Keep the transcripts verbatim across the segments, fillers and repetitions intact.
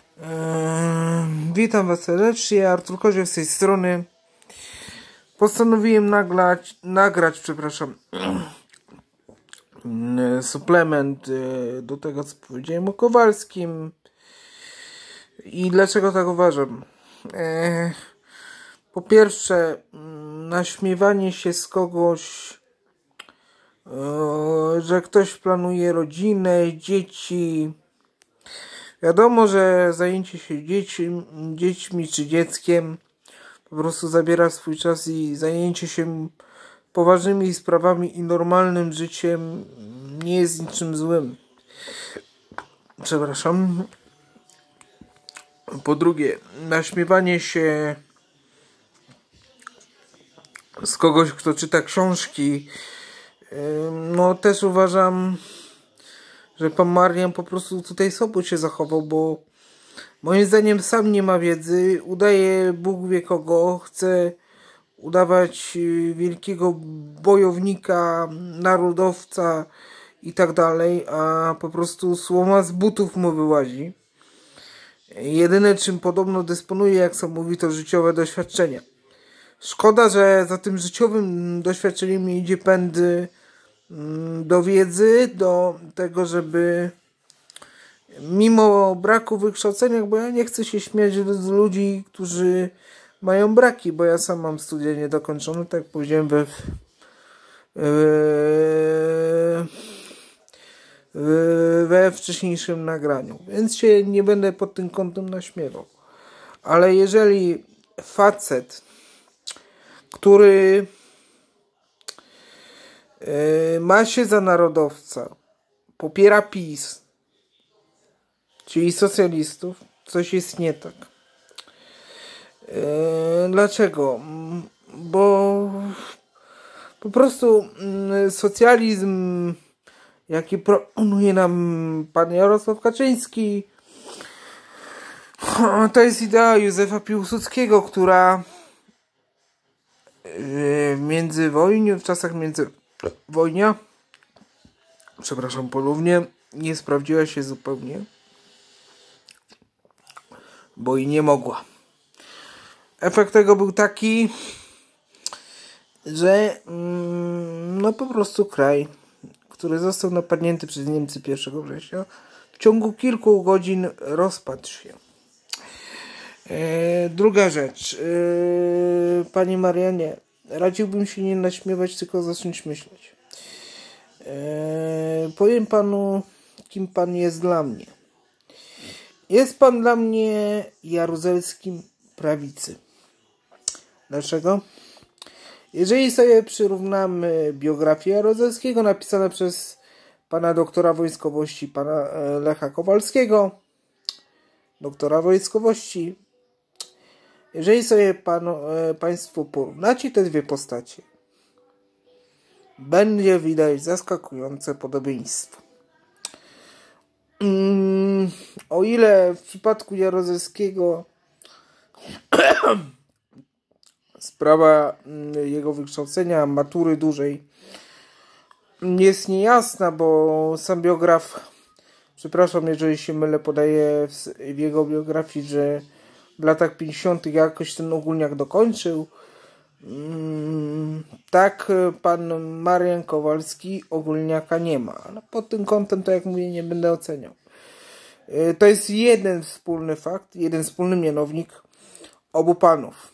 Eee, witam Was serdecznie, Artur Kozioł z tej strony. Postanowiłem nagrać, nagrać przepraszam, suplement do tego, co powiedziałem o Kowalskim. I dlaczego tak uważam? Eee, po pierwsze, naśmiewanie się z kogoś, eee, że ktoś planuje rodzinę, dzieci. Wiadomo, że zajęcie się dzieci, dziećmi czy dzieckiem po prostu zabiera swój czas i zajęcie się poważnymi sprawami i normalnym życiem nie jest niczym złym. Przepraszam. Po drugie, naśmiewanie się z kogoś, kto czyta książki, no też uważam, że pan Marian po prostu tutaj sobą się zachował, bo moim zdaniem sam nie ma wiedzy, udaje Bóg wie kogo, chce udawać wielkiego bojownika, narodowca i tak dalej, a po prostu słoma z butów mu wyłazi. Jedyne, czym podobno dysponuje, jak sam mówi, to życiowe doświadczenie. Szkoda, że za tym życiowym doświadczeniem nie idzie pęd do wiedzy, do tego, żeby mimo braku wykształcenia, bo ja nie chcę się śmiać z ludzi, którzy mają braki, bo ja sam mam studia niedokończone, tak jak powiedziałem we, we, we wcześniejszym nagraniu, więc się nie będę pod tym kątem naśmiewał. Ale jeżeli facet, który ma się za narodowca, popiera PiS, czyli socjalistów, coś jest nie tak. Dlaczego? Bo po prostu socjalizm, jaki proponuje nam pan Jarosław Kaczyński, to jest idea Józefa Piłsudskiego, która w międzywojniu, w czasach międzywojnia, przepraszam ponownie, nie sprawdziła się zupełnie, bo i nie mogła. Efekt tego był taki, że no po prostu kraj, który został napadnięty przez Niemcy pierwszego września, w ciągu kilku godzin rozpadł się. E, druga rzecz. E, Panie Marianie, radziłbym się nie naśmiewać, tylko zacząć myśleć. E, powiem panu, kim pan jest dla mnie. Jest pan dla mnie Jaruzelskim prawicy. Dlaczego? Jeżeli sobie przyrównamy biografię Jaruzelskiego napisane przez pana doktora wojskowości, pana Lecha Kowalskiego, doktora wojskowości, jeżeli sobie pan, państwo porównacie te dwie postacie, będzie widać zaskakujące podobieństwo. Hmm, o ile w przypadku Jaruzelskiego sprawa jego wykształcenia, matury dużej jest niejasna, bo sam biograf, przepraszam, jeżeli się mylę, podaje w, w jego biografii, że w latach pięćdziesiątych jakoś ten ogólniak dokończył. Tak, pan Marian Kowalski ogólniaka nie ma, ale pod tym kątem, to jak mówię, nie będę oceniał. To jest jeden wspólny fakt, jeden wspólny mianownik obu panów.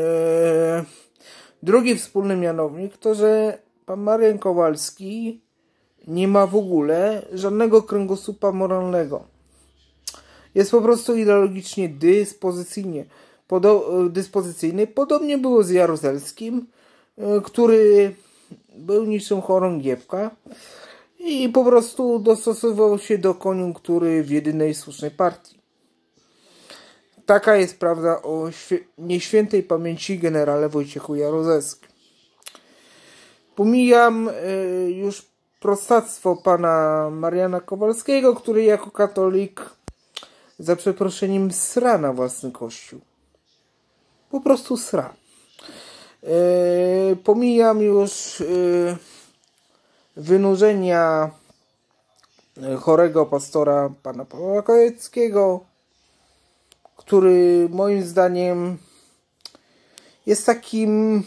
Drugi wspólny mianownik to, że pan Marian Kowalski nie ma w ogóle żadnego kręgosłupa moralnego. Jest po prostu ideologicznie dyspozycyjnie, podo- dyspozycyjny. Podobnie było z Jaruzelskim, który był niczym chorągiewka i po prostu dostosowywał się do koniunktury w jedynej słusznej partii. Taka jest prawda o świe- nieświętej pamięci generale Wojciechu Jaruzelskim. Pomijam y, już prostactwo pana Mariana Kowalskiego, który jako katolik, za przeproszeniem, sra na własny kościół. Po prostu sra. Y, pomijam już y, wynurzenia chorego pastora pana Pawła Kojeckiego, który moim zdaniem jest takim,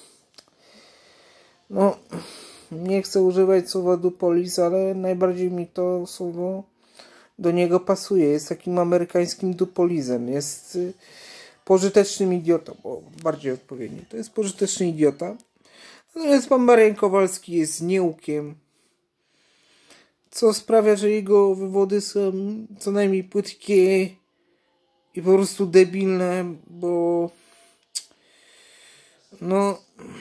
no nie chcę używać słowa dupolis, ale najbardziej mi to słowo do niego pasuje. Jest takim amerykańskim dupolizem. Jest pożytecznym idiotą, bo bardziej odpowiednio. To jest pożyteczny idiota. Natomiast pan Marian Kowalski jest nieukiem, co sprawia, że jego wywody są co najmniej płytkie i po prostu debilne, bo no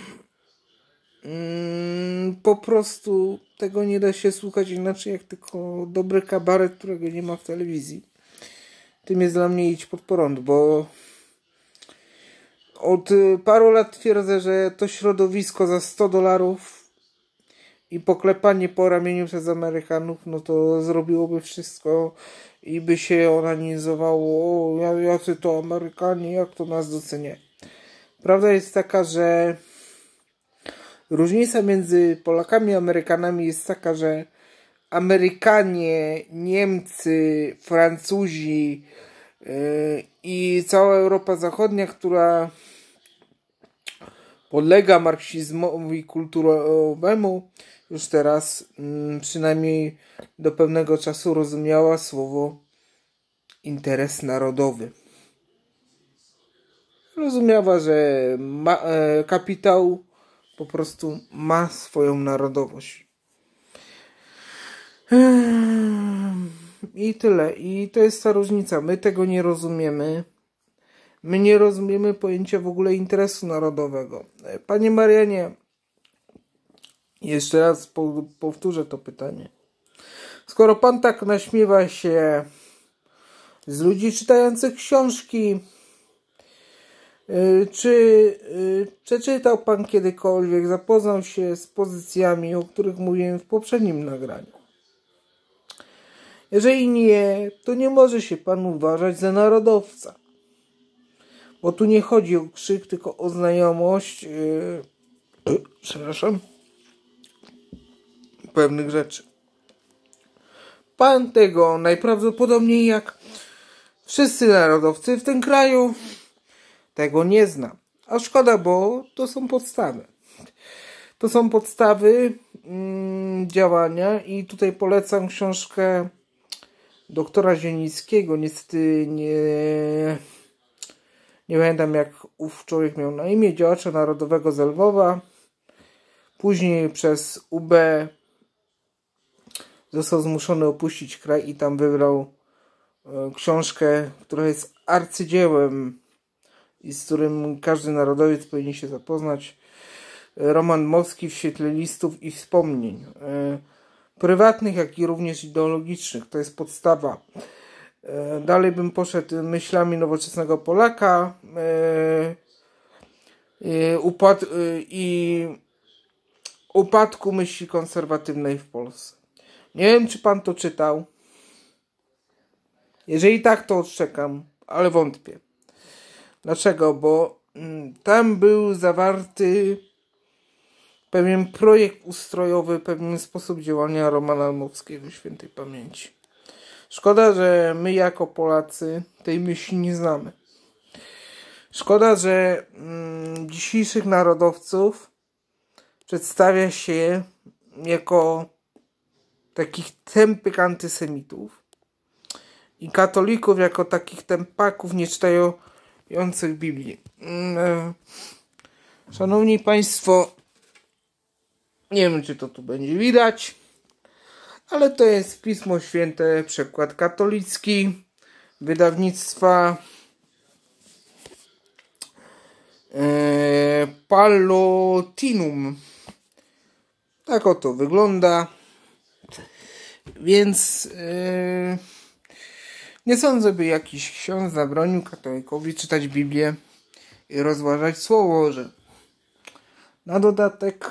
mm, po prostu tego nie da się słuchać inaczej jak tylko dobry kabaret, którego nie ma w telewizji. Tym jest dla mnie Idź Pod Prąd, bo od paru lat twierdzę, że to środowisko za sto dolarów i poklepanie po ramieniu przez Amerykanów, no to zrobiłoby wszystko i by się onanizowało, o, jacy to Amerykanie, jak to nas docenia. Prawda jest taka, że różnica między Polakami a Amerykanami jest taka, że Amerykanie, Niemcy, Francuzi yy, i cała Europa Zachodnia, która podlega marksizmowi kulturowemu, już teraz yy, przynajmniej do pewnego czasu rozumiała słowo interes narodowy. Rozumiała, że ma, e, kapitał po prostu ma swoją narodowość. I tyle. I to jest ta różnica. My tego nie rozumiemy. My nie rozumiemy pojęcia w ogóle interesu narodowego. Panie Marianie, jeszcze raz po, powtórzę to pytanie. Skoro pan tak naśmiewa się z ludzi czytających książki, czy przeczytał pan kiedykolwiek, zapoznał się z pozycjami, o których mówiłem w poprzednim nagraniu? Jeżeli nie, to nie może się pan uważać za narodowca. Bo tu nie chodzi o krzyk, tylko o znajomość yy, przepraszam, pewnych rzeczy. Pan tego najprawdopodobniej, jak wszyscy narodowcy w tym kraju, tego nie zna. A szkoda, bo to są podstawy. To są podstawy mm, działania i tutaj polecam książkę doktora Zielińskiego. Niestety nie, nie pamiętam, jak ów człowiek miał na imię. Działacza narodowego z Lwowa. Później przez U B został zmuszony opuścić kraj i tam wybrał e, książkę, która jest arcydziełem i z którym każdy narodowiec powinien się zapoznać. Roman Moski w świetle listów i wspomnień. E, prywatnych, jak i również ideologicznych. To jest podstawa. E, dalej bym poszedł myślami nowoczesnego Polaka e, e, upad, e, i upadku myśli konserwatywnej w Polsce. Nie wiem, czy pan to czytał. Jeżeli tak, to odczekam, ale wątpię. Dlaczego? Bo mm, tam był zawarty pewien projekt ustrojowy, pewien sposób działania Romana Dmowskiego świętej pamięci. Szkoda, że my jako Polacy tej myśli nie znamy. Szkoda, że mm, dzisiejszych narodowców przedstawia się jako takich tępych antysemitów i katolików jako takich tępaków nieczytających Biblii. Szanowni Państwo, nie wiem, czy to tu będzie widać, ale to jest Pismo Święte, przekład katolicki, wydawnictwa e, Pallotinum. Tak oto wygląda. Więc e, nie sądzę, by jakiś ksiądz zabronił katolikowi czytać Biblię i rozważać Słowo Boże. Na dodatek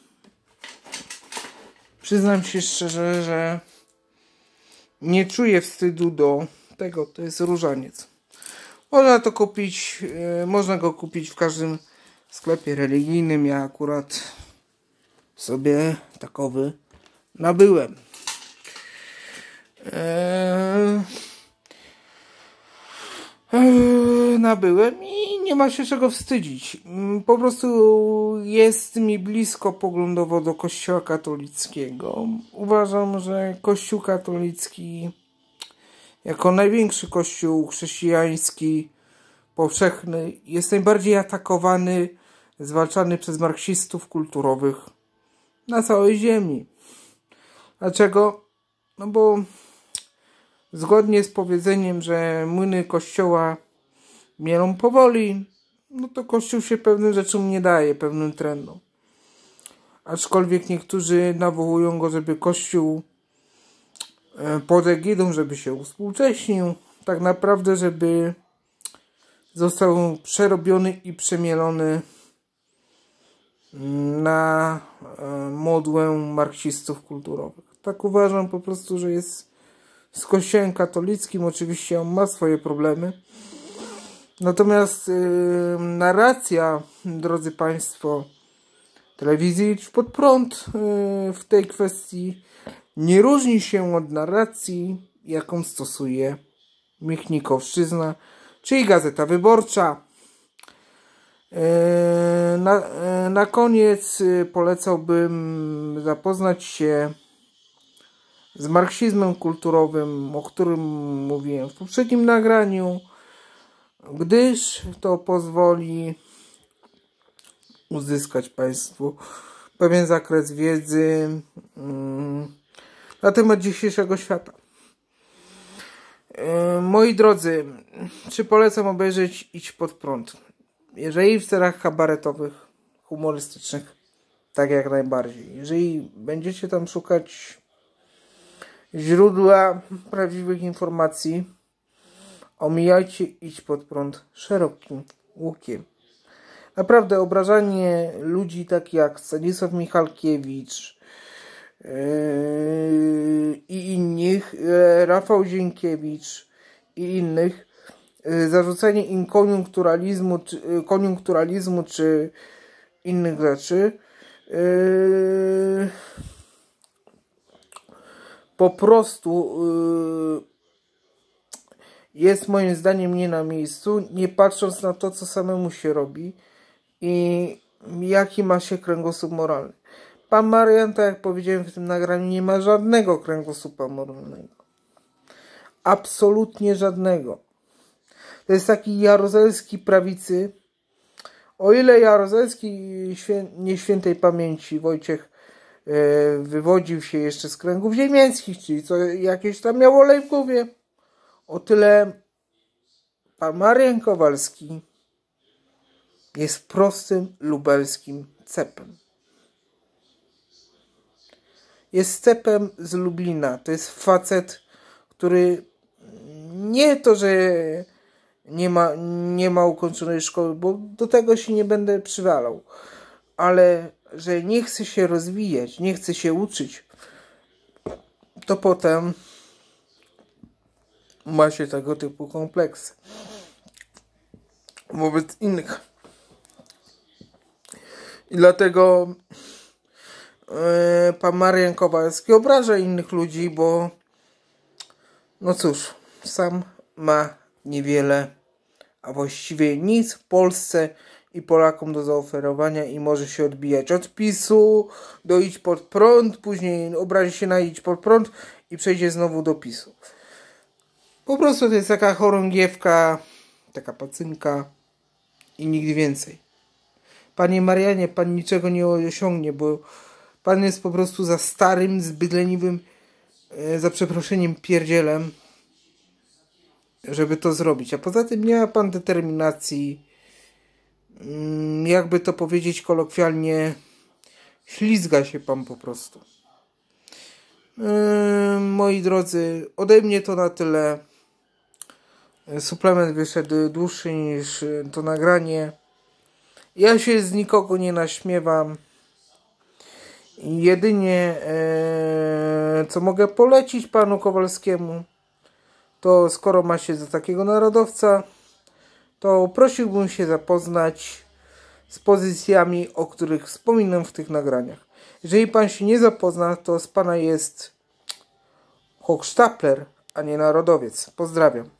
przyznam się szczerze, że nie czuję wstydu do tego. To jest różaniec. Można to kupić, yy, można go kupić w każdym sklepie religijnym. Ja akurat sobie takowy nabyłem. Eee... Eee, nabyłem i nie ma się czego wstydzić. Po prostu jest mi blisko poglądowo do Kościoła katolickiego. Uważam, że Kościół katolicki jako największy kościół chrześcijański powszechny jest najbardziej atakowany, zwalczany przez marksistów kulturowych na całej ziemi. Dlaczego? No bo zgodnie z powiedzeniem, że młyny Kościoła mielą powoli, no to Kościół się pewnym rzeczom nie daje, pewnym trendom. Aczkolwiek niektórzy nawołują go, żeby Kościół pod egidą, żeby się uspółcześnił, tak naprawdę, żeby został przerobiony i przemielony na modłę marksistów kulturowych. Tak uważam po prostu, że jest z Kościołem katolickim. Oczywiście on ma swoje problemy. Natomiast yy, narracja, drodzy Państwo, telewizji Idź Pod Prąd yy, w tej kwestii nie różni się od narracji, jaką stosuje Michnikowszczyzna, czyli Gazeta Wyborcza. Na, na koniec polecałbym zapoznać się z marksizmem kulturowym, o którym mówiłem w poprzednim nagraniu, gdyż to pozwoli uzyskać Państwu pewien zakres wiedzy na temat dzisiejszego świata. Moi drodzy, czy polecam obejrzeć Idź Pod Prąd? Jeżeli w celach kabaretowych, humorystycznych, tak jak najbardziej. Jeżeli będziecie tam szukać źródła prawdziwych informacji, omijajcie Idź Pod Prąd szerokim łukiem. Naprawdę obrażanie ludzi takich jak Stanisław Michalkiewicz yy, i innych, yy, Rafał Zienkiewicz i innych, zarzucenie im koniunkturalizmu czy, koniunkturalizmu czy innych rzeczy yy, po prostu yy, jest moim zdaniem nie na miejscu, nie patrząc na to, co samemu się robi i jaki ma się kręgosłup moralny. Pan Marian, tak jak powiedziałem w tym nagraniu, nie ma żadnego kręgosłupa moralnego. Absolutnie żadnego. To jest taki jaruzelski prawicy. O ile jaruzelski świę, nieświętej pamięci Wojciech e, wywodził się jeszcze z kręgów ziemiańskich, czyli co jakieś tam miało olej w głowie, o tyle pan Marian Kowalski jest prostym lubelskim cepem. Jest cepem z Lublina. To jest facet, który nie to, że nie ma, nie ma ukończonej szkoły, bo do tego się nie będę przywalał, ale że nie chce się rozwijać, nie chce się uczyć, to potem ma się tego typu kompleksy wobec innych. I dlatego yy, pan Marian Kowalski obraża innych ludzi, bo no cóż, sam ma niewiele, a właściwie nic w Polsce i Polakom do zaoferowania i może się odbijać od PiSu do Idź Pod Prąd, później obrazi się na Idź Pod Prąd i przejdzie znowu do PiSu. Po prostu to jest taka chorągiewka, taka pacynka i nigdy więcej. Panie Marianie, pan niczego nie osiągnie, bo pan jest po prostu za starym, zbyt leniwym, za przeproszeniem pierdzielem, żeby to zrobić. A poza tym nie ma pan determinacji, jakby to powiedzieć kolokwialnie, ślizga się pan po prostu. Yy, moi drodzy, ode mnie to na tyle. Suplement wyszedł dłuższy niż to nagranie. Ja się z nikogo nie naśmiewam. Jedynie e, co mogę polecić panu Kowalskiemu, to skoro ma się za takiego narodowca, to prosiłbym się zapoznać z pozycjami, o których wspominam w tych nagraniach. Jeżeli pan się nie zapozna, to z pana jest hochsztapler, a nie narodowiec. Pozdrawiam.